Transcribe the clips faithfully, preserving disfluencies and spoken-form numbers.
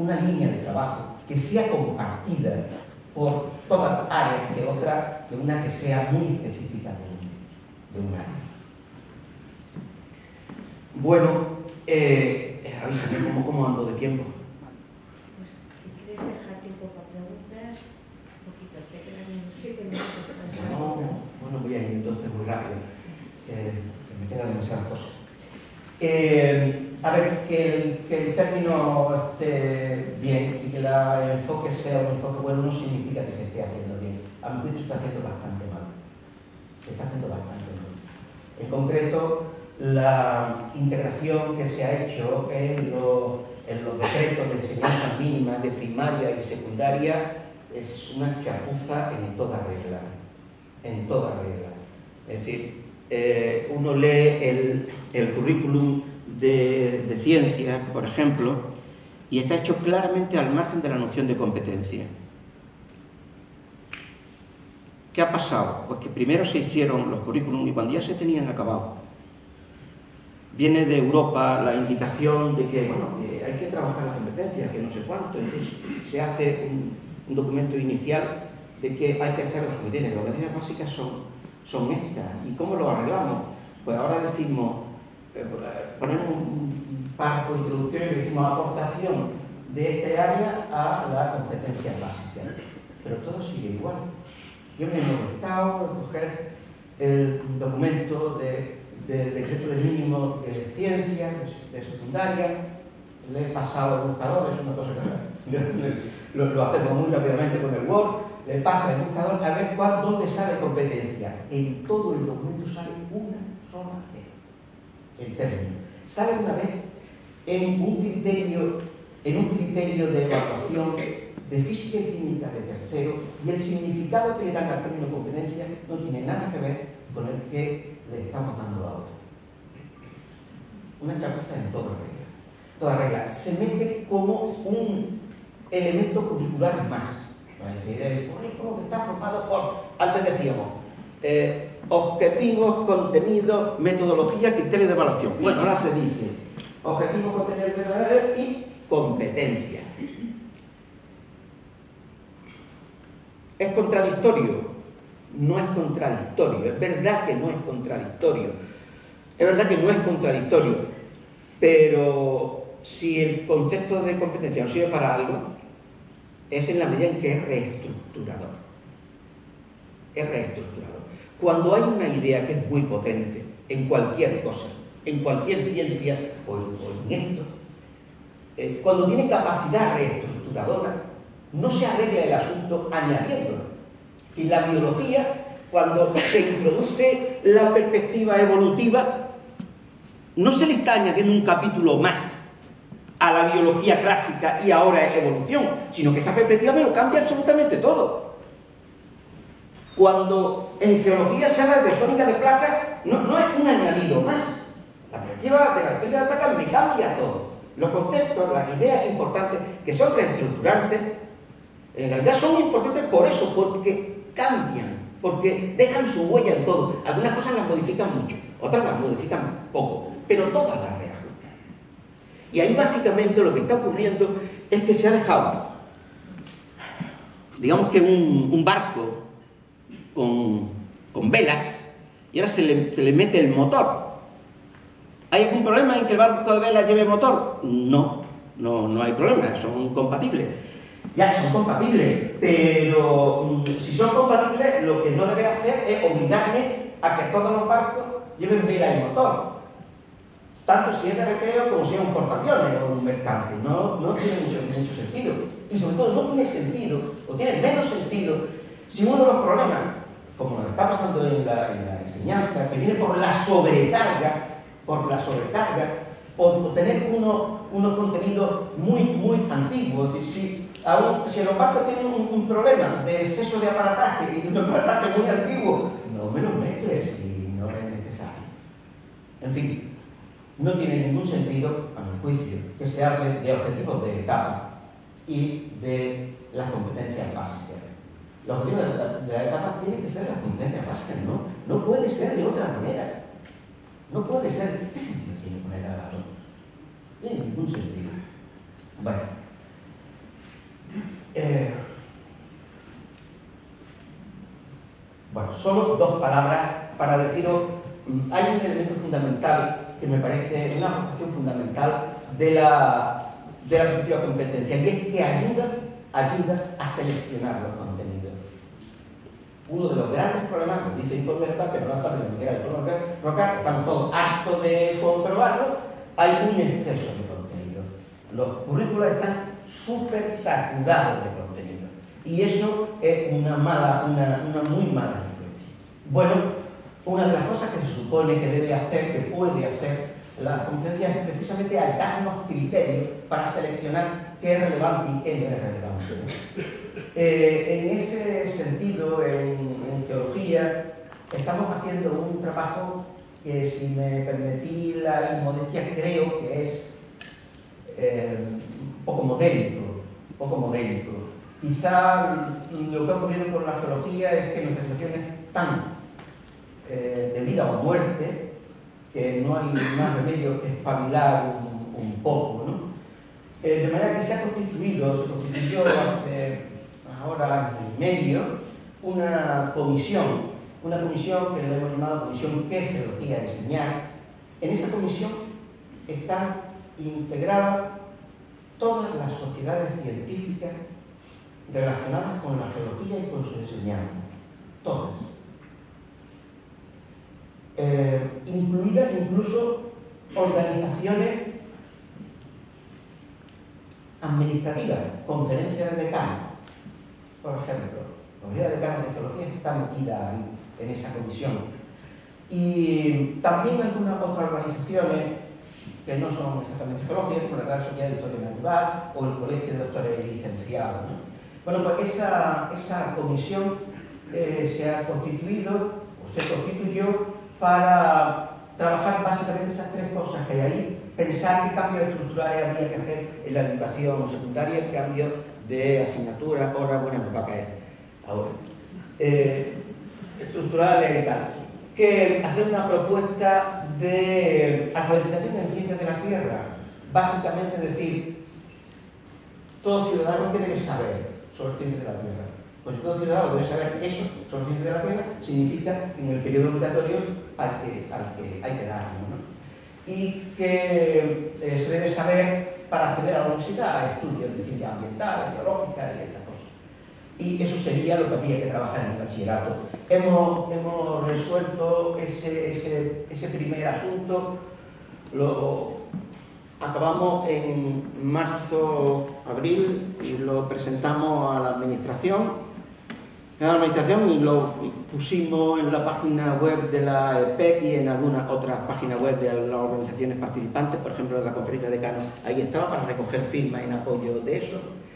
una línea de trabajo que sea compartida por todas las áreas que otra, que una que sea muy específica de un, de un área. Bueno, eh, avísame cómo, cómo ando de tiempo. Pues si quieres dejar tiempo para preguntas, un poquito, te quedan unos siete minutos para No, bueno, voy a ir entonces muy rápido, eh, que me quedan demasiadas cosas. Eh, a ver, que el, que el término esté bien y que la, el enfoque sea un enfoque bueno no significa que se esté haciendo bien. A mi juicio se está haciendo bastante mal. Se está haciendo bastante mal. En concreto, la integración que se ha hecho en los, en los decretos de enseñanza mínima de primaria y secundaria es una chapuza en toda regla. En toda regla. Es decir, eh, uno lee el, el currículum de, de ciencia, por ejemplo, y está hecho claramente al margen de la noción de competencia. ¿Qué ha pasado? Pues que primero se hicieron los currículums y cuando ya se tenían acabado, viene de Europa la indicación de que, bueno, que hay que trabajar las competencias, que no sé cuánto, entonces se hace un, un documento inicial de que hay que hacer las competencias. Las competencias básicas son, son estas. ¿Y cómo lo arreglamos? Pues ahora decimos, eh, ponemos un párrafo introductorio y decimos aportación de este área a las competencias básicas. Pero todo sigue igual. Yo me he molestado en coger el documento de, de decreto de mínimo de ciencia, de, de secundaria, le he pasado al buscador, es una cosa que lo, lo hacemos muy rápidamente con el Word, le pasa al buscador a ver cuál, dónde sale competencia. En todo el documento sale una sola vez el término. Sale una vez en un criterio, en un criterio de evaluación de física y química de tercero, y el significado que le dan al término competencia no tiene nada que ver con el que le estamos dando ahora. Una chapuza en toda regla. Toda regla. Se mete como un elemento curricular más. Es decir, el currículum que está formado por, antes decíamos, eh, objetivos, contenidos, metodología, criterios de evaluación. Bueno, ahora se dice objetivos, contenidos y competencia. ¿Es contradictorio? No es contradictorio. Es verdad que no es contradictorio. Es verdad que no es contradictorio. Pero si el concepto de competencia no sirve para algo, es en la medida en que es reestructurador. Es reestructurador. Cuando hay una idea que es muy potente en cualquier cosa, en cualquier ciencia o en, o en esto, eh, cuando tiene capacidad reestructuradora, no se arregla el asunto añadiéndolo. Y la biología, cuando se introduce la perspectiva evolutiva, no se le está añadiendo un capítulo más a la biología clásica y ahora es evolución, sino que esa perspectiva me lo cambia absolutamente todo. Cuando en geología se habla de tónica de placas, no, no es un añadido más. La perspectiva de la tónica de placas me cambia todo. Los conceptos, las ideas importantes, que son reestructurantes, en realidad son importantes por eso, porque cambian, porque dejan su huella en todo. Algunas cosas las modifican mucho, otras las modifican poco, pero todas las reajustan. Y ahí básicamente lo que está ocurriendo es que se ha dejado, digamos que un, un barco con, con velas, y ahora se le, se le mete el motor. ¿Hay algún problema en que el barco de velas lleve motor? No, no, no hay problema, son compatibles. Ya, son compatibles, pero si son compatibles, lo que no debe hacer es obligarme a que todos los barcos lleven vela y motor. Tanto si es de recreo como si es un portaaviones o un mercante. No, no tiene mucho, mucho sentido. Y sobre todo no tiene sentido, o tiene menos sentido, si uno de los problemas, como nos está pasando en la, en la enseñanza, que viene por la sobrecarga, por la sobrecarga, por tener unos, unos contenidos muy, muy antiguos. Es decir, si Aún, si los barcos tienen un, un problema de exceso de aparataje y de un aparataje muy antiguo, no me los mezcles si no es necesario. En fin, no tiene ningún sentido, a mi juicio, que se hable de objetivos de etapa y de las competencias básicas. Los objetivos de la, de la etapa tienen que ser las competencias básicas, no, no puede ser de otra manera. No puede ser. ¿Qué sentido tiene poner a la dos? No tiene ningún sentido. Bueno. Bueno, solo dos palabras para deciros, hay un elemento fundamental que me parece una aportación fundamental de la, de la perspectiva competencial, y es que ayuda, ayuda a seleccionar los contenidos. Uno de los grandes problemas, que dice el informe de Rocar, que no es parte de lo que era el informe de Rocar, estamos todos hartos de comprobarlo, hay un exceso de contenido. Los currículos están súper saturados de contenido, y eso es una mala, una, una muy mala influencia. Bueno, una de las cosas que se supone que debe hacer, que puede hacer la competencia, es precisamente darnos criterios para seleccionar qué es relevante y qué no es relevante. Eh, en ese sentido, en, en geología, estamos haciendo un trabajo que, si me permitís la inmodestia, creo que es eh, un poco modélico, un poco modélico. Quizá lo que ha ocurrido con la geología es que nuestra situación es tan eh, de vida o muerte que no hay más remedio que espabilar un, un poco, ¿no? Eh, de manera que se ha constituido, se constituyó hace ahora año y medio una comisión, una comisión que le hemos llamado Comisión ¿Qué Geología Enseñar? En esa comisión están integradas todas las sociedades científicas relacionadas con la geología y con su enseñanza, todas. Eh, incluidas incluso organizaciones administrativas, conferencias de decanos, por ejemplo. La Sociedad de Decanos de Geología está metida ahí, en esa comisión. Y también algunas otras organizaciones que no son exactamente geológicas, como la Real Sociedad de Historia Natural o el Colegio de Doctores y Licenciados, ¿no? Bueno, pues esa, esa comisión eh, se ha constituido, o se constituyó, para trabajar básicamente esas tres cosas que hay ahí. Pensar qué cambios estructurales habría que hacer en la educación secundaria, el cambio de asignatura, ahora, bueno, nos va a caer ahora. Eh, estructurales y tal. Que hacer una propuesta de alfabetización en ciencias de la Tierra. Básicamente decir, todo ciudadano tiene que saber sobre ciencias de la Tierra. Pues si todo ciudadano debe saber eso sobre ciencias de la Tierra, significa que en el periodo obligatorio hay que, hay que, hay que darlo, ¿no? Y que eh, se debe saber para acceder a la universidad, a estudios de ciencias ambientales, geológicas y estas cosas. Y eso sería lo que habría que trabajar en el bachillerato. Hemos, hemos resuelto ese, ese, ese primer asunto, lo acabamos en marzo, abril, y lo presentamos a la administración. A la administración y lo pusimos en la página web de la E P E C y en algunas otras páginas web de las organizaciones participantes, por ejemplo, de la Conferencia de Decanos. Ahí estaba para recoger firmas en apoyo de eso.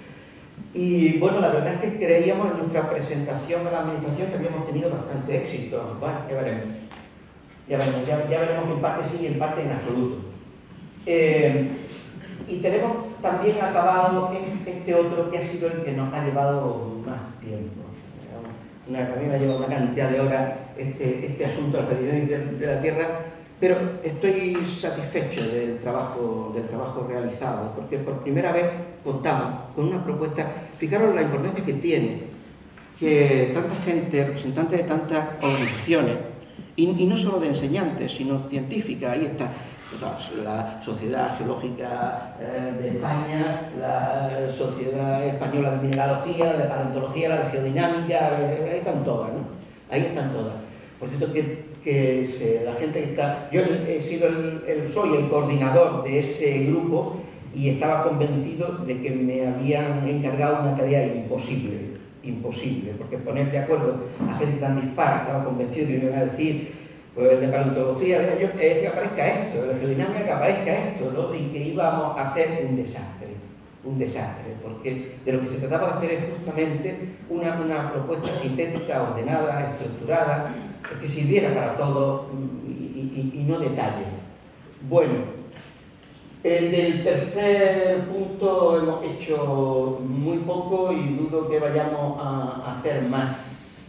Y bueno, la verdad es que creíamos en nuestra presentación a la administración que habíamos tenido bastante éxito. Bueno, ya veremos. Ya veremos, ya, ya veremos en parte sí y en parte en absoluto. Eh, y tenemos también acabado este otro que ha sido el que nos ha llevado más tiempo. Una, a mí me ha llevado una cantidad de horas este, este asunto de la Federación de la Tierra, pero estoy satisfecho del trabajo, del trabajo realizado, porque por primera vez contamos con una propuesta. Fijaros la importancia que tiene que tanta gente, representantes de tantas organizaciones, y, y no solo de enseñantes, sino científicas, ahí está la Sociedad Geológica de España, la Sociedad Española de Mineralogía, de Paleontología, la de Geodinámica, ahí están todas, ¿no? Ahí están todas. Por cierto, que, que se, la gente que está... Yo he sido el, el, soy el coordinador de ese grupo y estaba convencido de que me habían encargado una tarea imposible, imposible, porque poner de acuerdo a gente tan dispar, estaba convencido de que me iba a decir... Pues el de paleontología, yo, es que aparezca esto, el de geodinámica que aparezca esto, ¿no? Y que íbamos a hacer un desastre, un desastre, porque de lo que se trataba de hacer es justamente una, una propuesta sintética, ordenada, estructurada, que sirviera para todo y, y, y no detalle. Bueno, el del tercer punto hemos hecho muy poco y dudo que vayamos a hacer más.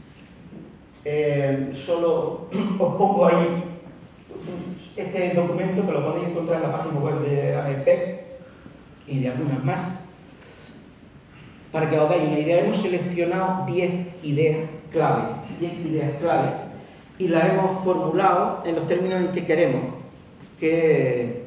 Eh, solo os pongo ahí este documento que lo podéis encontrar en la página web de A M P E C y de algunas más, para que os hagáis una idea. Hemos seleccionado diez ideas clave, diez ideas clave, y las hemos formulado en los términos en que queremos que,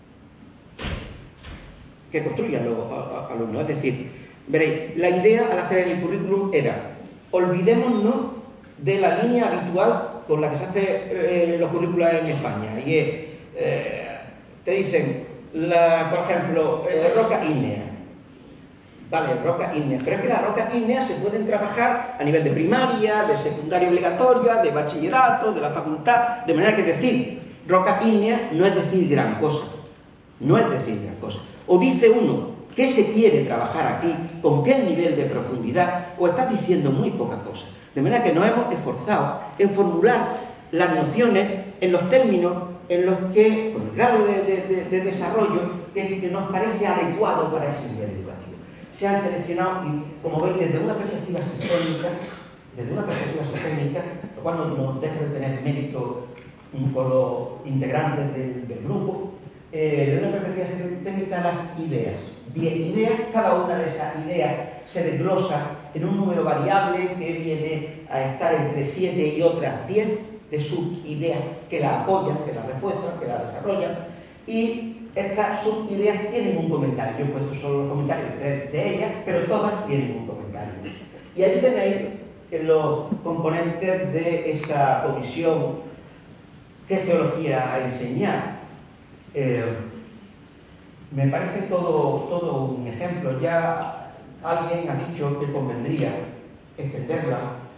que construyan los alumnos. Es decir, veréis, la idea al hacer el currículum era: olvidémonos de la línea habitual con la que se hacen eh, los currículos en España, y es, eh, te dicen, la, por ejemplo, eh, roca ígnea. Vale, roca ígnea, pero es que las rocas ígneas se pueden trabajar a nivel de primaria, de secundaria obligatoria, de bachillerato, de la facultad, de manera que decir roca ígnea no es decir gran cosa, no es decir gran cosa. O dice uno qué se quiere trabajar aquí, con qué nivel de profundidad, o estás diciendo muy poca cosa. De manera que nos hemos esforzado en formular las nociones en los términos en los que, con el grado de, de, de, de desarrollo que, que nos parece adecuado para ese nivel educativo. Se han seleccionado, y como veis, desde una perspectiva sistémica, desde una perspectiva sistémica, lo cual no, no deja de tener mérito con los integrantes del, del grupo, eh, desde una perspectiva sistémica, las ideas. diez ideas, cada una de esas ideas se desglosa en un número variable que viene a estar entre siete y otras diez de subideas que la apoyan, que la refuerzan, que la desarrollan, y estas subideas tienen un comentario. Yo he puesto solo los comentarios de tres de ellas, pero todas tienen un comentario. Y ahí tenéis los componentes de esa comisión ¿qué geología a enseñar? Eh, me parece todo, todo un ejemplo. Ya alguien ha dicho que convendría extenderla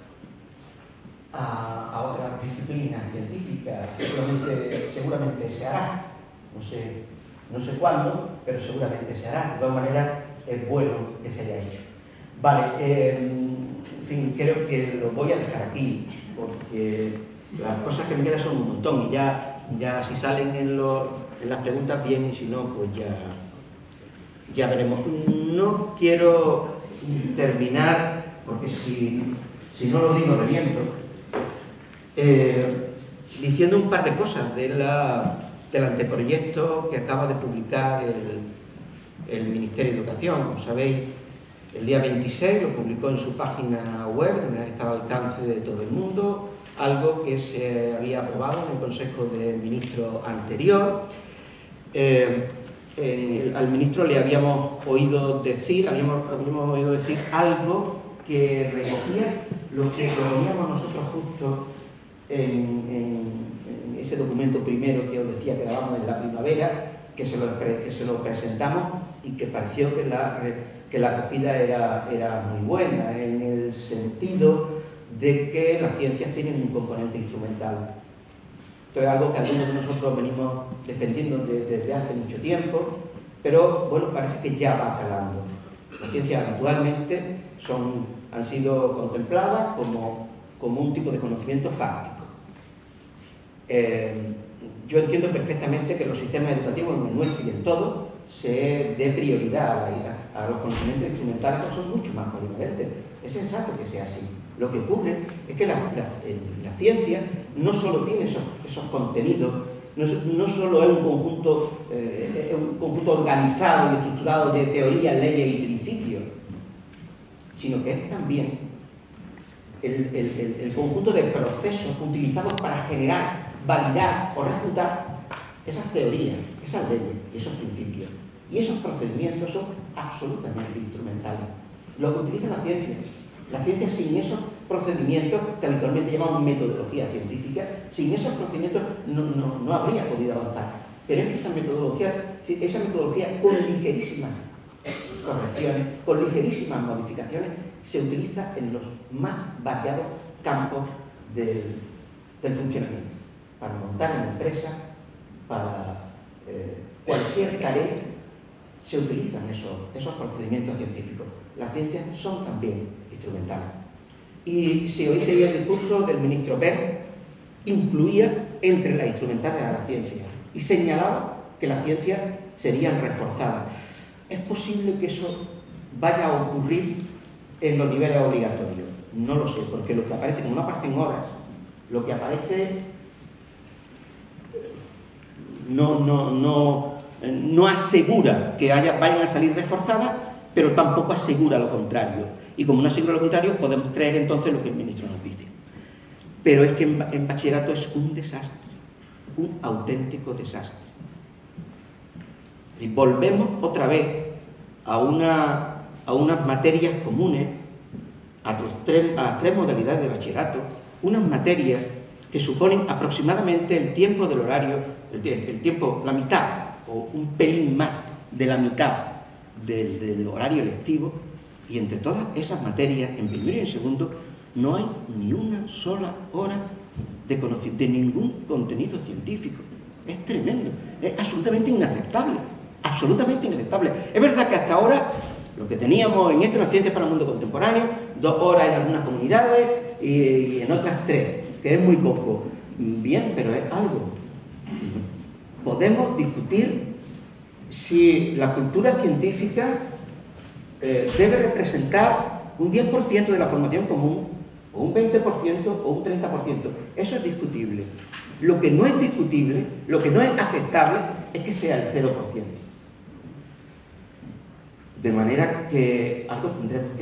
a, a otras disciplinas científicas. Seguramente, seguramente se hará. No sé, no sé cuándo, pero seguramente se hará. De todas maneras, es bueno que se haya hecho. Vale, eh, en fin, creo que lo voy a dejar aquí, porque las cosas que me quedan son un montón, y ya, ya si salen en, lo, en las preguntas bien, y si no, pues ya, ya veremos. No quiero terminar, porque si, si no lo digo reviento, eh, diciendo un par de cosas de la, del anteproyecto que acaba de publicar el, el Ministerio de Educación. Como sabéis, el día veintiséis lo publicó en su página web, de manera que estaba al alcance de todo el mundo, algo que se había aprobado en el Consejo de Ministros anterior. Eh, en, al ministro le habíamos oído decir, habíamos, habíamos oído decir algo que recogía lo que proponíamos nosotros justo en, en, en ese documento primero que os decía que dábamos en la primavera, que se lo, que se lo presentamos y que pareció que la, que la acogida era, era muy buena, en el sentido de que las ciencias tienen un componente instrumental. Esto es algo que algunos de nosotros venimos defendiendo desde, desde hace mucho tiempo, pero bueno, parece que ya va calando. Las ciencias actualmente son, han sido contempladas como, como un tipo de conocimiento fáctico. Eh, yo entiendo perfectamente que los sistemas educativos, en el nuestro y en todo, se dé prioridad a, la, a los conocimientos instrumentales, que son mucho más polivalentes. Es sensato que sea así. Lo que ocurre es que la, la, la ciencia no solo tiene esos, esos contenidos, no, no solo es un conjunto, eh, es un conjunto organizado y estructurado de teorías, leyes y principios, sino que es también el, el, el, el conjunto de procesos utilizados para generar, validar o refutar esas teorías, esas leyes y esos principios. Y esos procedimientos son absolutamente instrumentales. Lo que utiliza la ciencia. La ciencia, sin esos procedimientos, que habitualmente llamamos metodología científica, sin esos procedimientos no, no, no habría podido avanzar. Pero es que esa metodología, esa metodología con ligerísimas correcciones, con ligerísimas modificaciones, se utiliza en los más variados campos del, del funcionamiento. Para montar una empresa, para eh, cualquier tarea, se utilizan esos, esos procedimientos científicos. Las ciencias son también instrumentales. Y si oísteis el discurso del ministro Wert, incluía entre las instrumentales a la ciencia y señalaba que las ciencias serían reforzadas. ¿Es posible que eso vaya a ocurrir en los niveles obligatorios? No lo sé, porque lo que aparece, como no aparecen horas, lo que aparece no, no, no, no asegura que haya, vayan a salir reforzadas, pero tampoco asegura lo contrario. y como no asigna lo contrario, podemos creer entonces lo que el ministro nos dice. Pero es que en, en bachillerato es un desastre, un auténtico desastre. Y volvemos otra vez a, una, a unas materias comunes, a, los tres, a las tres modalidades de bachillerato, unas materias que suponen aproximadamente el tiempo del horario, el, el tiempo, la mitad, o un pelín más de la mitad del, del horario lectivo, y entre todas esas materias, en primero y en segundo, no hay ni una sola hora de, de ningún contenido científico. Es tremendo, es absolutamente inaceptable, absolutamente inaceptable. Es verdad que hasta ahora, lo que teníamos en esto, las ciencias para el mundo contemporáneo, dos horas en algunas comunidades y, y en otras tres, que es muy poco. Bien, pero es algo. Podemos discutir si la cultura científica eh, debe representar un diez por ciento de la formación común, o un veinte por ciento, o un treinta por ciento. Eso es discutible. Lo que no es discutible, lo que no es aceptable, es que sea el cero por ciento. De manera que algo tendremos que